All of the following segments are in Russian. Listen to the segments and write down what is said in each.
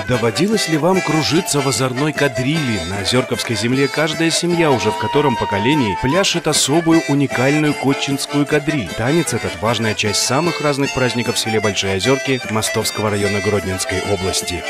Доводилось ли вам кружиться в озорной кадрили? На Озерковской земле каждая семья уже в котором поколении пляшет особую уникальную котчинскую кадриль. Танец этот – важная часть самых разных праздников в селе Большие Озерки Мостовского района Гродненской области.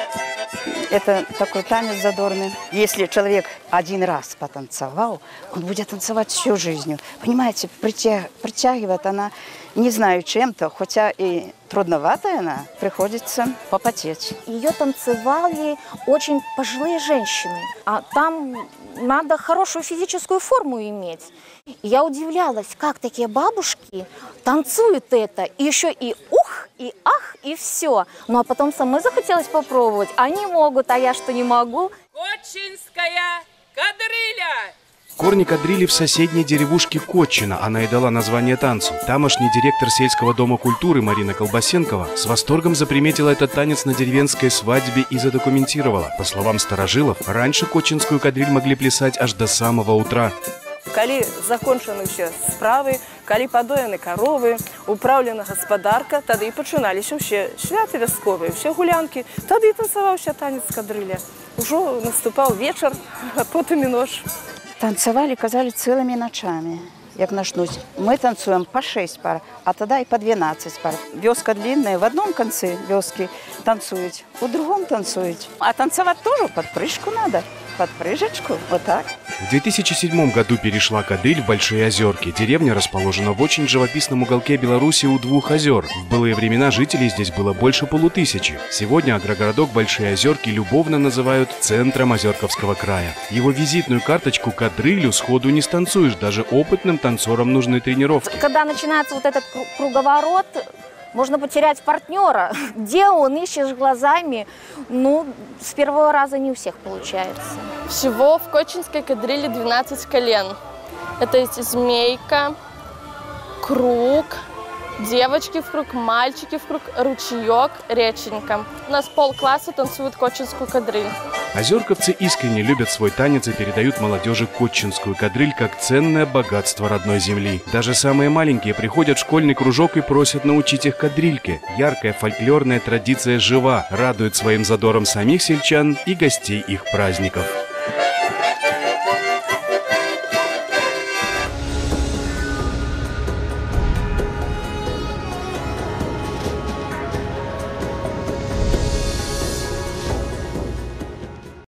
Это такой танец задорный. Если человек один раз потанцевал, он будет танцевать всю жизнь. Понимаете, притягивает она, не знаю чем-то, хотя и трудноватая она, приходится попотеть. Ее танцевали очень пожилые женщины, а там надо хорошую физическую форму иметь. И я удивлялась, как такие бабушки танцуют это, и еще и ух, и ах, и все. Ну а потом самой захотелось попробовать. Они могут, а я что, не могу? Котчинская кадрыля! Корни кадрили в соседней деревушке Котчина. Она и дала название танцу. Тамошний директор сельского дома культуры Марина Колбасенкова с восторгом заприметила этот танец на деревенской свадьбе и задокументировала. По словам старожилов, раньше котчинскую кадриль могли плясать аж до самого утра. Калі закончаны ўсе справы, калі падоены каровы, упраўлена гаспадарка, тады і пачыналіся ўсе святы вясковыя, ўсе гулянкі. Тады і танцаваўся танец кадрыля. Ужо наступаў вечар, а потым і ноч. Танцевали, казали, целыми ночами. Як начнуть. Мы танцуем по 6 пар, а тогда и по 12 пар. Вёска длинная, в одном конце вёски танцуют, в другом танцуют. А танцевать тоже под прыжку надо. Под прыжечку, вот так. В 2007 году перешла кадриль в Большие Озерки. Деревня расположена в очень живописном уголке Беларуси у двух озер. В былые времена жителей здесь было больше 5000. Сегодня агрогородок Большие Озерки любовно называют центром Озерковского края. Его визитную карточку кадрилю сходу не станцуешь, даже опытным танцорам нужны тренировки. Когда начинается вот этот круговорот, можно потерять партнера. Где он, ищешь глазами. Ну, с первого раза не у всех получается. Всего в котчинской кадриле 12 колен. Это есть змейка, круг, девочки в круг, мальчики в круг, ручеек, реченька. У нас полкласса танцуют котчинскую кадриль. Озерковцы искренне любят свой танец и передают молодежи котчинскую кадриль как ценное богатство родной земли. Даже самые маленькие приходят в школьный кружок и просят научить их кадрильке. Яркая фольклорная традиция жива, радует своим задором самих сельчан и гостей их праздников.